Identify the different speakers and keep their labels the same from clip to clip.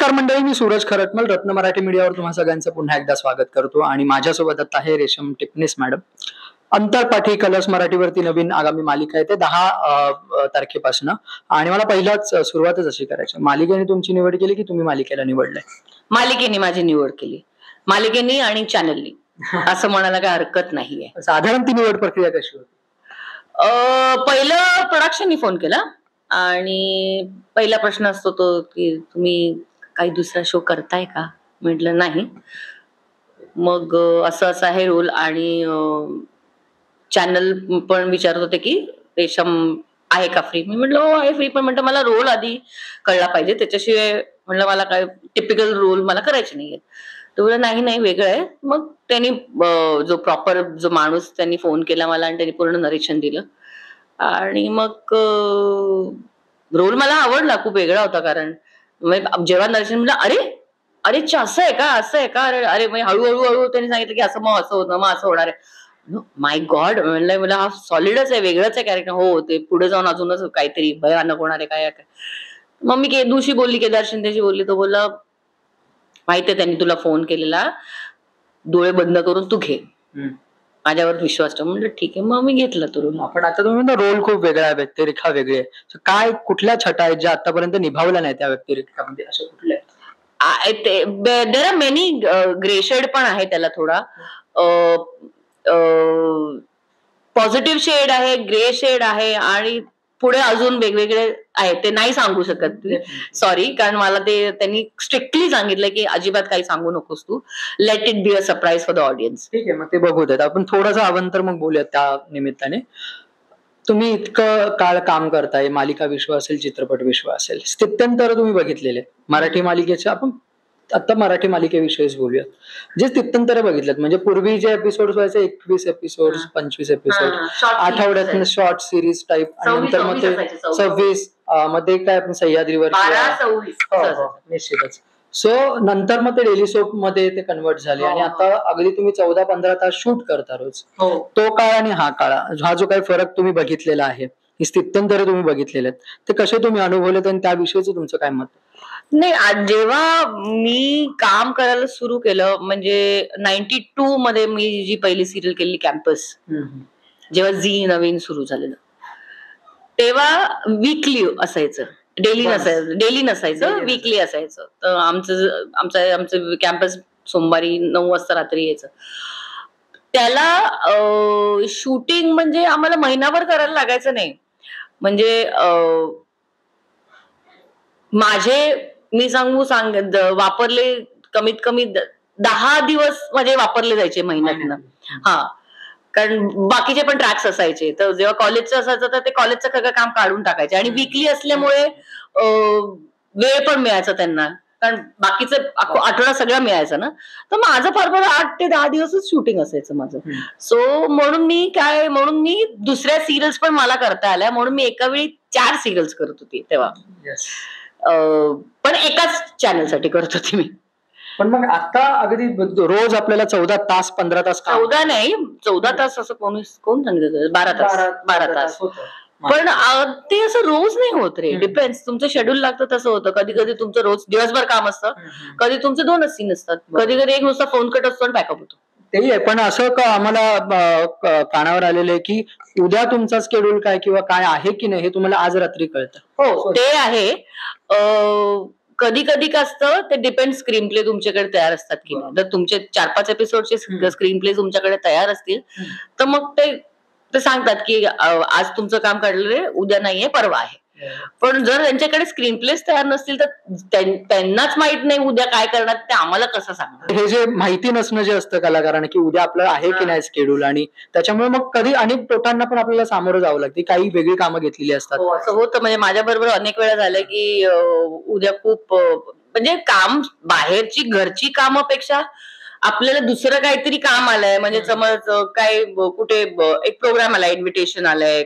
Speaker 1: नमस्कार मंडळी, मी सूरज खरटमल, रत्न मराठी मीडियावर तुम्हा सगळ्यांचं पुन्हा एकदा स्वागत करतो. आणि माझ्यासोबत आता आहे रेशम टिपणीस मॅडम. अंतरपाठी कलर्स मराठीवरती नवीन आगामी मालिका येते 10 तारखेपासून. आणि मला पहिलाच सुरुवातच अशी करायची, मालिकेने तुमची निवड केली की तुम्ही मालिकेला निवडलंय?
Speaker 2: मालिकेने माझी निवड केली, मालिकेने आणि चॅनलनी असं म्हणायला काही हरकत नाहीये.
Speaker 1: साधारण ती निवड प्रक्रिया कशी होती?
Speaker 2: पहिलं प्रोडक्शननी फोन केला आणि पहिला प्रश्न असतो तो की तुम्ही काही दुसरा शो करताय का? म्हटलं नाही. मग असं असं आहे रोल आणि चॅनल पण विचारत होते की रेशम आहे का फ्री. मी म्हटलं हो आहे फ्री, पण म्हटलं मला रोल आधी कळला पाहिजे, त्याच्याशिवाय म्हटलं मला काय टिपिकल रोल मला करायचे नाहीये. तो बोलला नाही नाही वेगळं आहे. मग त्यांनी जो प्रॉपर जो माणूस त्यांनी फोन केला मला आणि त्यांनी पूर्ण नरेशन दिलं आणि मग रोल मला आवडला, खूप वेगळा होता. कारण जेव्हा नरेशन म्हटलं अरे अरे असं आहे का, असं आहे का, अरे अरे म्हणजे हळूहळू त्यांनी सांगितलं की असं मग असं होतं, मग असं होणार आहे. माय गॉड म्हणलं, मला हा सॉलिडच आहे, वेगळंच आहे कॅरेक्टर. हो ते पुढे जाऊन अजूनच काहीतरी भयानक होणार आहे काय. मग मी केदूशी बोलली, केदार शिंदेशी बोलली. तो बोलला माहितीये त्यांनी तुला फोन केलेला, डोळे बंद करून तू घे, माझ्यावर विश्वास ठेव. म्हणजे ठीक आहे, मग मी घेतला तो रोल.
Speaker 1: पण आता तुम्ही रोल खूप वेगळा आहे, व्यक्तिरेखा वेगळी आहे. काय कुठल्या छटा आहेत ज्या आतापर्यंत निभावल्या नाही त्या व्यक्तिरेखामध्ये, अशा कुठल्या?
Speaker 2: There are many. Grey shade पण आहे त्याला थोडा, पॉझिटिव्ह शेड आहे, ग्रे शेड आहे आणि पुढे अजून वेगवेगळे आहेत. ते नाही सांगू शकत, सॉरी. कारण मला ते त्यांनी स्ट्रिक्टली सांगितलं की अजिबात काही सांगू नकोस तू, let it be a surprise for the audience.
Speaker 1: ठीक आहे, मग ते बघू देत. आपण थोडंसं अवंतर मग बोलूयात त्या निमित्ताने. तुम्ही इतकं काळ काम करताय, मालिका विश्व असेल, चित्रपट विश्व असेल, स्थित्यंतर तुम्ही बघितलेले मराठी मालिकेचे. आपण आता मराठी मालिकेविषयीच बोलूयात. जे स्थित्यंतर बघितलेत, म्हणजे पूर्वी जे एपिसोड व्हायचे 21 एपिसोड, 25 एपिसोड, आठवड्यात शॉर्ट सिरीज टाईप, आणि नंतर मग ते 26 मध्ये काय आपण सह्याद्रीवर, निश्चितच. सो नंतर मग ते डेली सोप मध्ये ते कन्वर्ट झाले आणि आता अगदी तुम्ही 14-15 तास शूट करता रोज. तो काळ आणि हा काळ, हा जो काही फरक तुम्ही बघितलेला आहे, ही स्थित्यंतर तुम्ही बघितलेले आहेत, ते कसे तुम्ही अनुभवलेत आणि त्याविषयीच तुमचं काय मत?
Speaker 2: नाही, जेव्हा मी काम करायला सुरू केलं, म्हणजे 92 मध्ये मी जी पहिली सिरियल केली कॅम्पस, जेव्हा झी नवीन सुरू झालेलं, तेव्हा वीकली असायचं, डेली नसायचं, वीकली असायचं. तर आमचं कॅम्पस सोमवारी 9 वाजता रात्री यायचं. त्याला शूटिंग म्हणजे आम्हाला महिनाभर करायला लागायचं नाही. म्हणजे मी वापरले कमीत कमी 10 दिवस माझे वापरले जायचे महिन्यातनं. हा, कारण बाकीचे पण ट्रॅक्स असायचे. तर जेव्हा कॉलेजचं असायचं तर ते कॉलेजचं सगळं काम काढून टाकायचे आणि वीकली असल्यामुळे वेळ पण मिळायचा त्यांना, कारण बाकीचं आठवडा सगळं मिळायचं ना. तर माझं फार 8 ते 10 दिवसच शूटिंग असायचं माझं. सो म्हणून मी दुसऱ्या सिरियल्स पण मला करता आल्या, म्हणून मी एका वेळी 4 सिरियल्स करत होती तेव्हा. पण एकाच चॅनलसाठी करत होती मी.
Speaker 1: पण मग आता अगदी रोज आपल्याला 14 तास 15 तास,
Speaker 2: 14 नाही 14 तास असं कोण सांगितलं, 12 तास. पण ते असं रोज नाही होत रे, डिपेंड्स. तुमचं शेड्यूल लागतं तसं होतं. कधी कधी तुमचं रोज दिवसभर काम असतं, कधी तुमचे 2च सीन असतात, कधी कधी एक नुसता फोन कट असतो आणि पॅकअप होतो.
Speaker 1: तेही आहे. पण असं का आम्हाला कानावर आलेलं आहे की उद्या तुमचा शेड्यूल काय किंवा काय आहे की नाही हे तुम्हाला आज रात्री कळतं?
Speaker 2: हो, ते आहे. कधी कधी काय असतं, ते डिपेंड स्क्रीन प्ले तुमच्याकडे तयार असतात की नाही. जर तुमचे 4-5 एपिसोडचे स्क्रीन प्ले तुमच्याकडे तयार असतील तर मग ते सांगतात की आज तुमचं काम काढलेलं, उद्या नाहीये, परवा आहे. पण जर त्यांच्याकडे स्क्रीन प्लेस तयार नसतील तर त्यांनाच माहित नाही उद्या काय करणार, ते आम्हाला कसं सांगणार?
Speaker 1: हे जे माहिती नसणं जे असतं कलाकारांना की उद्या आपलं आहे की नाही शेड्यूल, आणि त्याच्यामुळे मग कधी अनेक तोटांना पण आपल्याला सामोरं जावं लागतं. काही वेगळी कामं घेतलेली असतात.
Speaker 2: असं होतं. म्हणजे माझ्या बरोबर अनेक वेळा झालंय की उद्या खूप म्हणजे काम, बाहेरची घरची कामापेक्षा आपल्याला दुसरं काहीतरी काम आलंय. म्हणजे समज काय कुठे एक प्रोग्राम आलाय, इन्व्हिटेशन आलंय,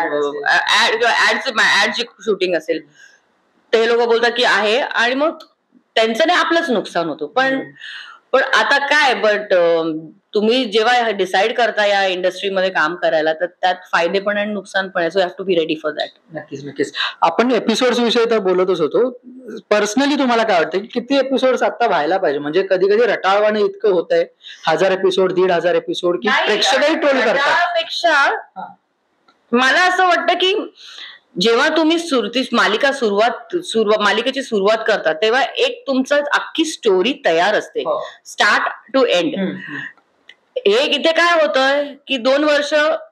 Speaker 2: ऍडची शूटिंग असेल, ते लोक बोलतात की आहे, आणि मग त्यांचं नाही आपलंच नुकसान होतं. पण आता काय, तुम्ही जेव्हा डिसाईड करता या इंडस्ट्रीमध्ये काम करायला, तर त्यात फायदे पण आणि नुकसान पण आहे. So you have to be ready for that.
Speaker 1: नक्कीच. आपण एपिसोड्स विषयी तर बोलतच होतो. पर्सनली तुम्हाला काय वाटतं की किती एपिसोड आता व्हायला पाहिजे? म्हणजे कधी कधी रटाळवाने इतकं होत आहे, 1000 एपिसोड 1500 एपिसोड की प्रेक्षकही ट्रोल करतात.
Speaker 2: त्यापेक्षा मला असं वाटतं की जेव्हा तुम्ही मालिकेची सुरुवात करता तेव्हा एक तुमचं अख्खी स्टोरी तयार असते, स्टार्ट टू एंड. हे इथे काय होतंय की 2 वर्ष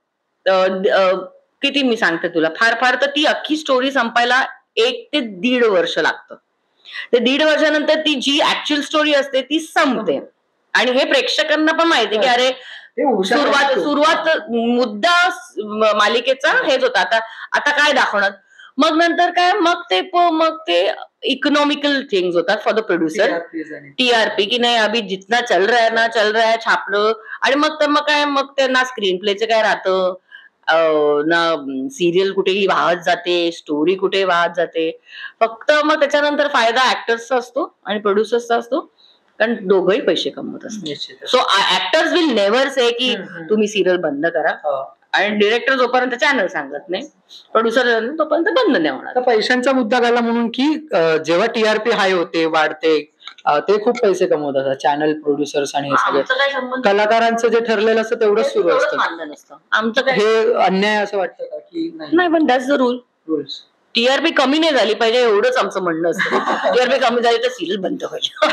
Speaker 2: किती मी सांगते तुला, फार फार तर ती अख्खी स्टोरी संपायला 1 ते 1.5 वर्ष लागतं. ते 1.5 वर्षानंतर ती जी ऍक्च्युअल स्टोरी असते ती संपते. आणि हे प्रेक्षकांना पण माहिती की अरे सुरुवात मुद्दा मालिकेचा हेच होता, आता काय दाखवणार. मग नंतर काय, मग ते इकॉनॉमिकल थिंग्स होतात फॉर द प्रोड्युसर, टीआरपी की नाही अभी जितना चल रहा है छापलं. आणि मग त्यांना स्क्रीन प्लेचं काय राहतं ना, सिरियल कुठेही वाहत जाते, स्टोरी कुठे वाहत जाते. फक्त मग त्याच्यानंतर फायदा ऍक्टर्सचा असतो आणि प्रोड्युसर्सचा असतो, कारण दोघंही पैसे कमवत असतात. So actors will never say की तुम्ही सिरियल बंद करा, आणि डिरेक्टर जोपर्यंत चॅनल सांगत नाही, प्रोड्युसर तोपर्यंत बंद नाही होणार.
Speaker 1: पैशांचा मुद्दा झाला म्हणून की जेव्हा टीआरपी हाय होते, वाढते, ते खूप पैसे कमवत असतात चॅनल प्रोड्युसर्स आणि हे सगळे. कलाकारांचं जे ठरलेलं असतं तेवढंच सुरू असतं.
Speaker 2: आमचं काय
Speaker 1: हे अन्याय असं वाटतं का की
Speaker 2: नाही, पण दॅट्स द रूल्स. टीआरपी कमी नाही झाली पाहिजे एवढंच आमचं म्हणणं असतं. टीआरपी कमी झाली तर सिरियल बंद पाहिजे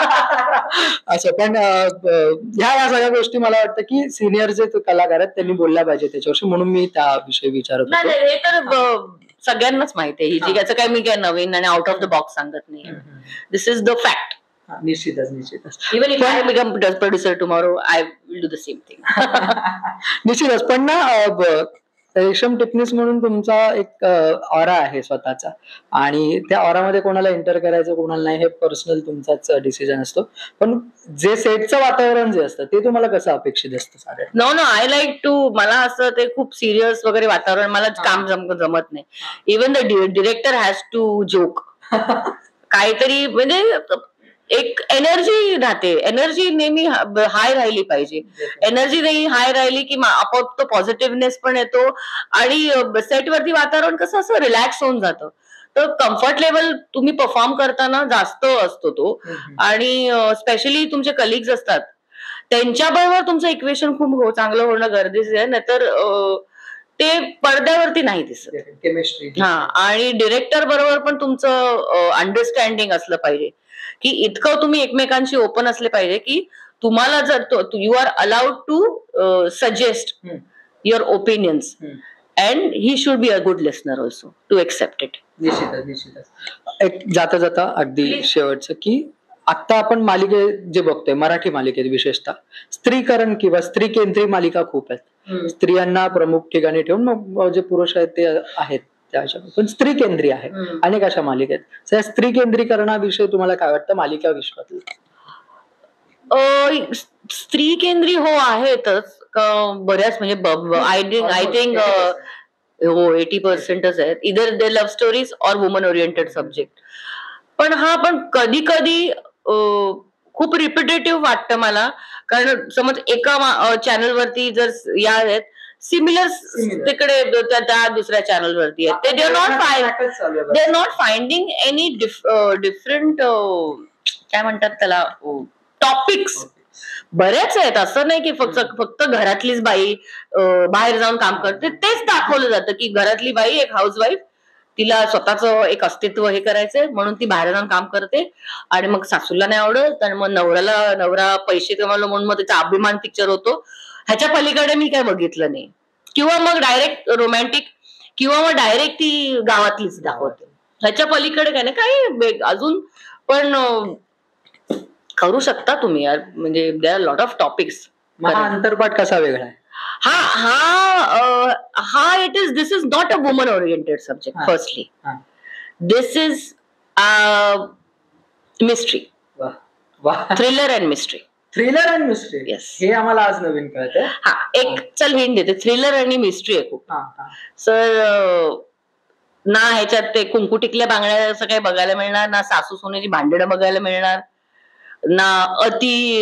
Speaker 1: असं. पण ह्या सगळ्या गोष्टी मला वाटतं की सिनियर जे कलाकार आहेत त्यांनी बोलल्या पाहिजे त्याच्यावर, म्हणून मी त्याविषयी विचारत होतो.
Speaker 2: हे तर सगळ्यांनाच माहिती आहे, ही याचं काय मी काय नवीन आणि आउट ऑफ द बॉक्स सांगत नाही. This is the fact.
Speaker 1: निश्चितच.
Speaker 2: Even if I become producer tomorrow, I will do the same thing.
Speaker 1: निश्चितच. पण ना, रेशम टिपणीस म्हणून तुमचा एक ऑरा आहे स्वतःचा, आणि त्या ऑरामध्ये कोणाला एंटर करायचं कोणाला नाही हे पर्सनल तुमचाच डिसिजन असतो. पण जे सेटचं वातावरण जे असतं ते तुम्हाला कसं अपेक्षित असतं साधारण?
Speaker 2: नो आय लाईक टू, मला असं ते खूप सिरियस वगैरे वातावरण मला काम जमत नाही. Even the director has to joke. काहीतरी म्हणजे एक एनर्जी राहते, एनर्जी नेहमी हाय राहिली पाहिजे. एनर्जी नाही हाय राहिली की आपोआप तो पॉझिटिव्हनेस पण येतो, आणि सेटवरती वातावरण कसं असं रिलॅक्स होऊन जातं. तर कम्फर्ट लेवल तुम्ही परफॉर्म करताना जास्त असतो तो. आणि स्पेशली तुमचे कलिग्स असतात त्यांच्याबरोबर तुमचं इक्वेशन खूप चांगलं होणं गरजेचं आहे, नाहीतर ते पडद्यावरती नाही दिसत.
Speaker 1: केमिस्ट्री.
Speaker 2: आणि डिरेक्टर बरोबर पण तुमचं अंडरस्टँडिंग असलं पाहिजे, की इतकं तुम्ही एकमेकांशी ओपन असले पाहिजे की तुम्हाला जर you are allowed to suggest your opinions, and he should be a good listener also to accept it.
Speaker 1: निश्चितच. एक जाता जाता अगदी शेवटचं की आता आपण मालिके जे बघतोय, मराठी मालिकेत विशेषतः स्त्रीकरण किंवा स्त्री केंद्रीय मालिका खूप आहेत. स्त्रियांना प्रमुख ठिकाणी ठेवून मग जे पुरुष आहेत ते आहेत त्याच्या, पण स्त्री केंद्रीय आहे अनेक अशा मालिकेत. त्या स्त्री केंद्रीकरणाविषयी तुम्हाला काय वाटतं मालिका विश्वातलं?
Speaker 2: स्त्री केंद्रीय हो आहेतच बऱ्याच, म्हणजे आय थिंक हो 80%च आहेत. इधर दे लव्ह स्टोरीज और वुमन ओरिएंटेड सब्जेक्ट. पण कधी कधी खूप रिपिटेटिव्ह वाटतं मला, कारण समज एका चॅनल वरती जर या आहेत सिमिलर तिकडे त्या दुसऱ्या चॅनल वरती आहेत, ते they are not finding any different काय म्हणतात त्याला टॉपिक्स. बरेच आहेत, असं नाही की फक्त घरातलीच बाई बाहेर जाऊन काम करते. तेच दाखवलं जातं की घरातली बाई एक हाऊसवाईफ, तिला स्वतःचं एक अस्तित्व हे करायचंय म्हणून ती बाहेर जाऊन काम करते, आणि मग सासूला नाही आवडत, आणि मग नवरा पैसे कमावलं म्हणून मग त्याचा अभिमान पिक्चर होतो. ह्याच्या पलीकडे मी काय बघितलं नाही. किंवा मग डायरेक्ट रोमॅन्टिक, किंवा मग डायरेक्ट ती गावातलीच दाखवते. ह्याच्या पलीकडे काय नाही, काही अजून पण करू शकता तुम्ही यार, म्हणजे there are lot of topics.
Speaker 1: Antarpaath कसा वेगळा आहे?
Speaker 2: This is not a woman oriented subject. Firstly this is mystery, thriller and mystery.
Speaker 1: Thriller and mystery,
Speaker 2: yes.
Speaker 1: हे आम्हाला आज नवीन कळतंय.
Speaker 2: एक चल हिंट देते, थ्रिलर आणि मिस्ट्री आहे खूप. सर ना ह्याच्यात ते कुंकू टिकल्या बांगड्या असं काही बघायला मिळणार, ना सासू सोन्याची भांडणं बघायला मिळणार, ना अति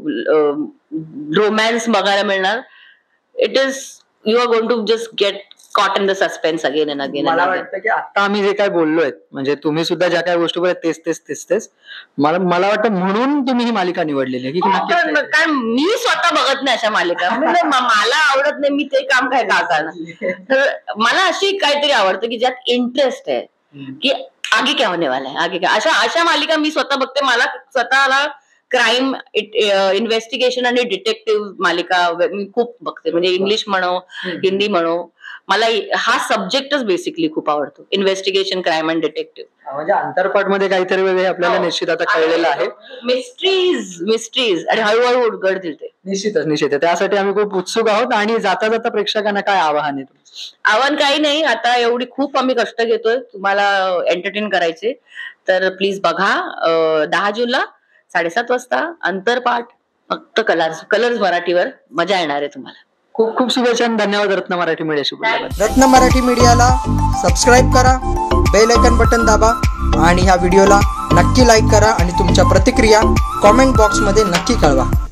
Speaker 2: रोमॅन्स बघायला मिळणार. It is, you are going to just get caught in the suspense again and again.
Speaker 1: मला वाटतं की आता आम्ही जे काय बोललोय म्हणजे तुम्ही सुद्धा ज्या काही गोष्टी बोलत तेच मला वाटतं म्हणून तुम्ही ही मालिका निवडलेली आहे की
Speaker 2: कारण मी स्वतः बघत नाही अशा मालिका. मला आवडत नाही, मी ते काम काय का करणार. तर मला अशी काहीतरी आवडतं की ज्यात इंटरेस्ट आहे की आगे क्या होने वाला है, आगे क्या. अशा मालिका मी स्वतः बघते. मला स्वतःला क्राईम इन्व्हेस्टिगेशन आणि डिटेक्टिव्ह मालिका मी खूप बघते. म्हणजे इंग्लिश म्हणो हिंदी म्हणो, मला हा सब्जेक्टच बेसिकली खूप आवडतो. Investigation, crime and detective.
Speaker 1: म्हणजे अंतरपाठ मध्ये काहीतरी वेगळे आपल्याला निश्चित आता कळलेलं आहे.
Speaker 2: मिस्ट्रीज आणि हळूहळू उलगडतील ते.
Speaker 1: निश्चित त्यासाठी आम्ही खूप उत्सुक आहोत. आणि जाता जाता प्रेक्षकांना काय आवाहन आहे?
Speaker 2: आव्हान काही नाही. आता एवढी खूप आम्ही कष्ट घेतोय तुम्हाला एंटरटेन करायचे, तर प्लीज बघा. 10 जूनला 7:30 वाजता अंतरपाठ, फक्त कलर्स मराठीवर. मजा येणार आहे तुम्हाला.
Speaker 1: खूप खूप शुभेच्छा. धन्यवाद रत्न मराठी मीडियाशी बोलल्याबद्दल.
Speaker 3: रत्न मराठी मीडियाला सबस्क्राईब करा, बेल आयकॉन बटन दाबा आणि ह्या व्हिडिओला नक्की लाईक करा आणि तुमच्या प्रतिक्रिया कॉमेंट बॉक्समध्ये नक्की कळवा.